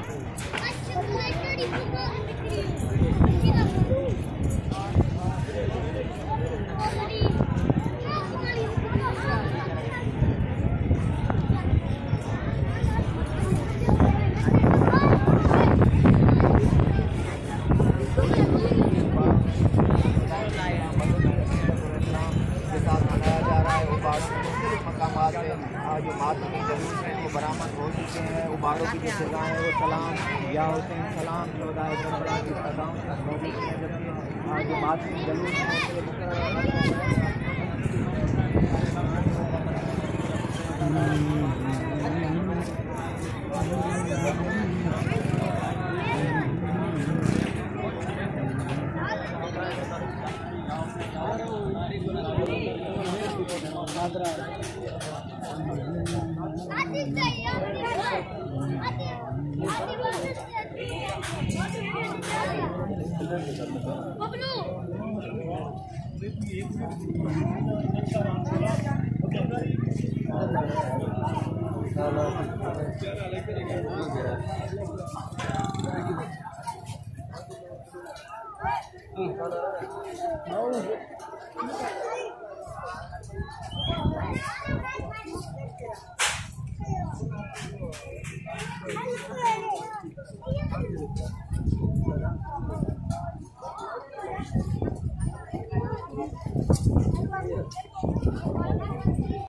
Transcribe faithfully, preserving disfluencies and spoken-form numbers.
जो मातमी जलूस हैं वो बरामद हो चुके हैं। उबारों की जो सज़ाएँ हैं वो सलाम या होते हैं सलाम चौदह की सज़ाओं हो चुकी हैं, जबकि जो मातमी जलूस हैं Oh,